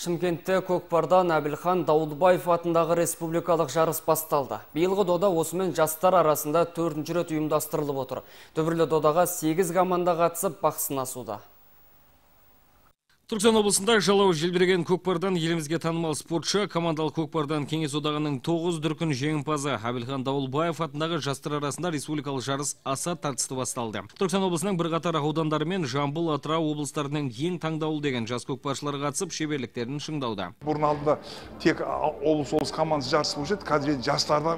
Шымкентте көкпардан Әбілхан Дауылбаев атындағы республикалық жарыс басталды. Биылғы дода осымен жастар арасында 4-ші рет ұйымдастырылып отыр. Дүбірлі додаға 8 команда қатысып бақ сынасуда. Түркістан облысында жалау желбіреген көкпардан елімізге танымал спортшы, командалық көкпардан Кеңес одағының 9 дүркін жеңімпазы Әбілхан Дауылбаев атындағы жастар арасында республикалық жарыс аса тартысты басталды. Түркістан облысының бірқатар аудандары мен Жамбыл, Атырау облыстарының ең таңдаулы деген жас көкпаршылар қатысып шеберліктерін шыңдауда. Бұрын алдында тек облыс командасы жарысы болып еді, қазір жастардан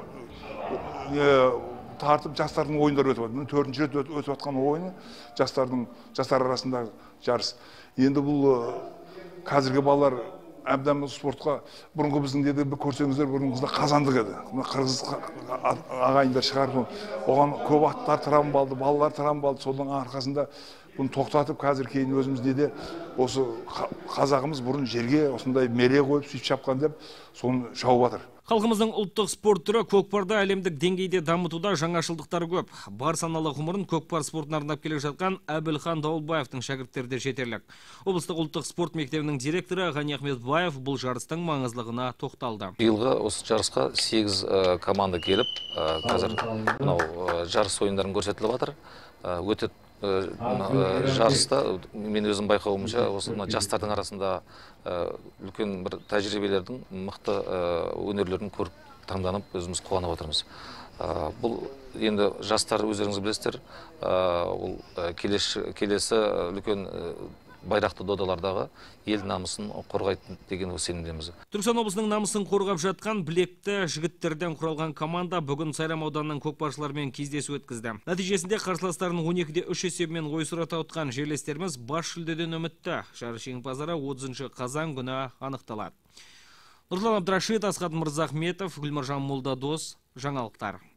тартып жастардың ойындары өтіп жатыр. 4-ші рет өтіп жатқан ойыны жастар арасындағы жарыс. Енді бұл қазіргі балалар әбден спортқа бұрынғы біздің деді бір көрсеңіздер, бұрынғызда қазандық еді. Қырғыз ағайындар шығарып, оған көп аттар травма алды, балалар травма алды. Соның арқасында бұны тоқтатып, қазір кейін өзімізде де осы қазағымыз бұрын жерге осындай мере қойып сөйтіп шапқан деп соны шауып жатыр. Халқымыздың ұлттық спорт түрі көкпарда әлемдік деңгейде дамытуда жаңашылдықтар көп. Бар саналы ғұмырын көкпар спортына арнап келе жатқан Әбілхан Дауылбаевтың шәкірттері де жетерлік. Облыстық ұлттық спорт мектебінің директоры Ғани Ахметбаев бұл жарыстың маңыздылығына тоқталды. Биылғы осы жарысқа 8 команда келіп, қазір жарыс ойындарын көрсетіліп жатыр. Өте жарыста мен өзім байқауымша осы жастардың арасында үлкен бір тәжірибелердің, мықты өнерлерін көріп таңданып өзіміз қуанып отырмыз. Бұл енді жастар өздеріңіз білесіздер, ол келесі үлкен байрақты додалардағы ел намысын қорғайтын деген сенімдеміз. Түркістан облысының намысын қорғап жатқан білекті жігіттерден құралған команда бүгін Сайрам ауданының көкпаршыларымен кездесу өткізді. Нәтижесінде қарсыластарын 12-3 есебімен ойсырата ұтқан жерлестеріміз бас жүлдеден үмітті. Жарыс жеңімпаздары 30 қазан күні анықталады. Нұрлан Абдрашид, Асхат Мырзахметов, Гүлмаржан Молдадос, жаңалықтар.